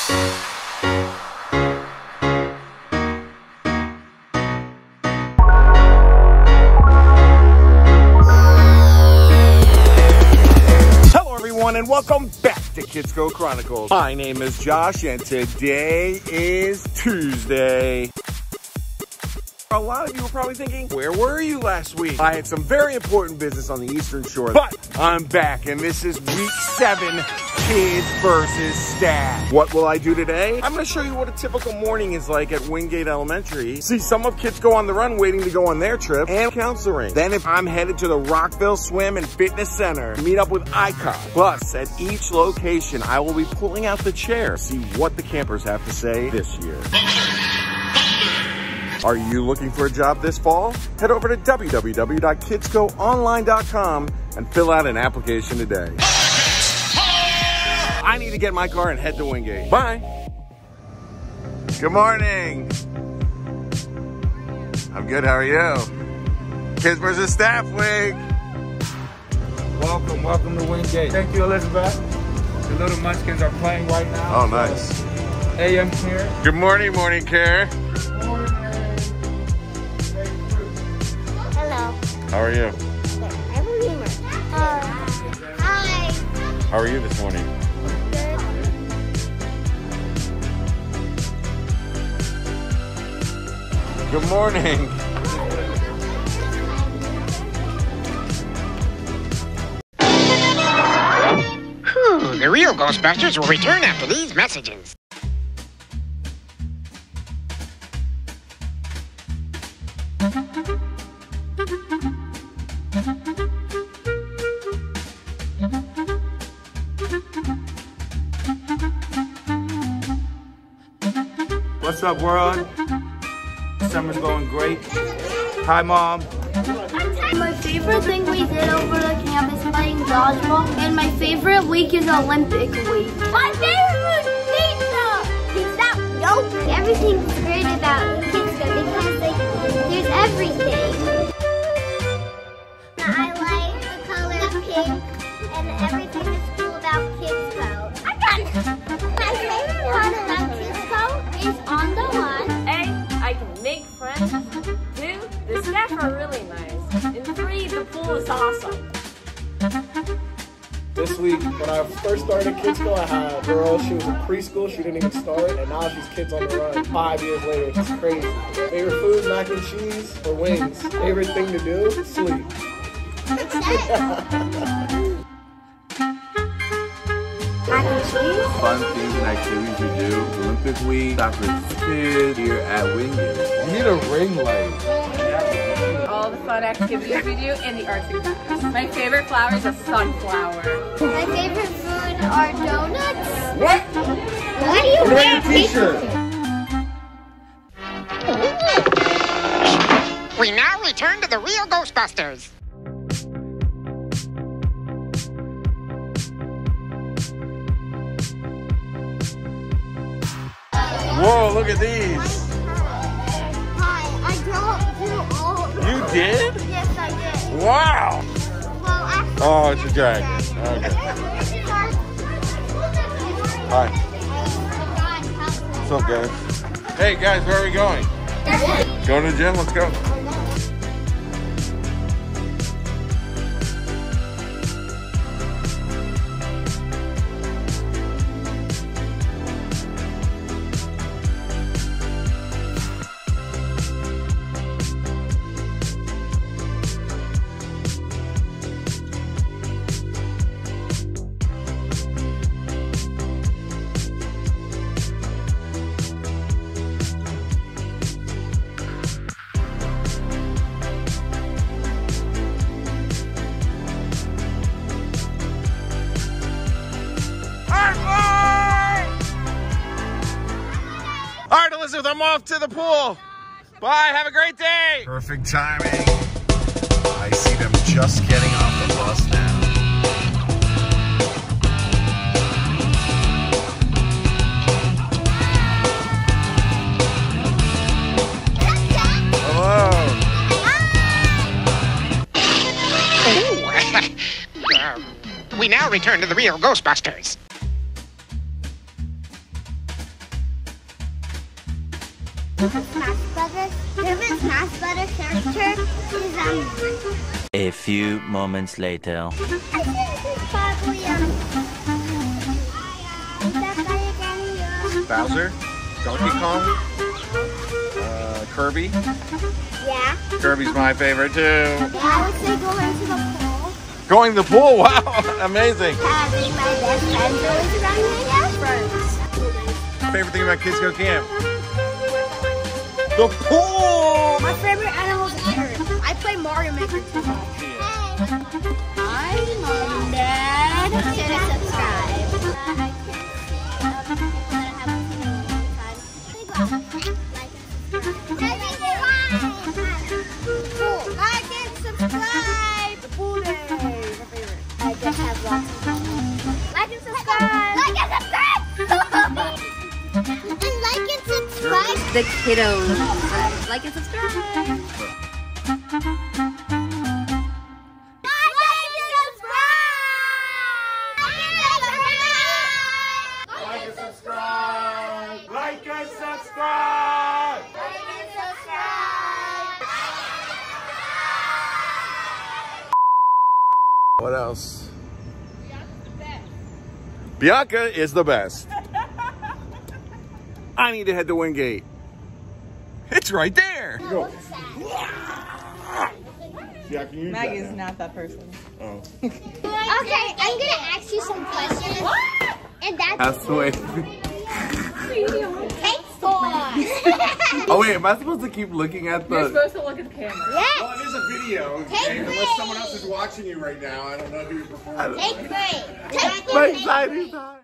And welcome back to KidsCo Chronicles. My name is Josh and today is Tuesday. A lot of you were probably thinking, where were you last week? I had some very important business on the Eastern Shore, but I'm back and this is week 7, kids versus staff. What will I do today? I'm gonna show you what a typical morning is like at Wyngate Elementary. See, some of kids go on the run waiting to go on their trip and counseling. Then if I'm headed to the Rockville Swim and Fitness Center, meet up with ICOG. Plus, at each location, I will be pulling out the chair, see what the campers have to say this year. Are you looking for a job this fall? Head over to www.kidscoonline.com and fill out an application today. I need to get in my car and head to Wyngate. Bye. Good morning. I'm good, how are you? Kids versus staff week. Welcome to Wyngate. Thank you, Elizabeth. The little munchkins are playing right now. Oh, nice. AM here. Good morning, morning care. How are you? I'm a lemur. Hi. How are you this morning? Good morning. The real Ghostbusters will return after these messages. What's up, world? Summer's going great. Hi, Mom. My favorite thing we did over the camp is playing dodgeball, and my favorite week is Olympic week. My favorite is pizza! Pizza? Nope. Everything's great about KidsCo because there's everything. I like the color pink and everything that's cool about KidsCo. I'm done. My favorite part about KidsCo is on the one. A, I can make friends. 2, the staff are really nice. And 3, the pool is awesome. This week, when I first started KidsCo, I had a girl, she was in preschool, she didn't even start, and now she's Kids on the Run. 5 years later, it's just crazy. Favorite food, mac and cheese or wings. Favorite thing to do, sleep. Mac and cheese? Fun things and activities we do. Olympic week, soccer kids here at Wyngate. You need a ring light. All the fun activities we do and the arts and crafts. My favorite flower is a sunflower. My favorite food are donuts. What? Why do you wear a t-shirt? We now return to the real Ghostbusters. Whoa, look at these. Hi, I don't do all of them. You did? Yes, I did. Wow. Well, actually, Oh, it's a dragon. Okay. Hi. What's up, guys? Hey, guys, where are we going? Going to the gym? Let's go. All right, Elizabeth, I'm off to the pool. Bye, have a great day. Perfect timing. I see them just getting off the bus now. We now return to the real Ghostbusters. Smash Brothers. Favorite Smash Brothers character is A few moments later. I think it's probably that guy again. Bowser, Donkey Kong, Kirby. Yeah. Kirby's my favorite too. I would say going to the pool. Going to the pool, wow, amazing. Having my best friends always around me. Favorite thing about KidsCo Camp? The pool! My favorite animal is a carrot. I play Mario Maker too much. Hi, Mom and Dad. Share and subscribe. Like and subscribe. The pool day. My favorite. I just have lots of fun. Like and subscribe. Like and subscribe. And like and subscribe. The kiddos. Like and subscribe. Like and subscribe. Like and subscribe. What else? Bianca is the best. I need to head to Wyngate. It's right there. Yeah, I can use Maggie's that now. not that person. Oh. Okay, I'm gonna ask you some questions. What? And That's the way. Cake store. Oh wait, am I supposed to keep looking at the? You're supposed to look at the camera. Yes. Well, it is a video. Take and unless three. someone else is watching you right now, I don't know who you're performing. Take 3. My exciting time.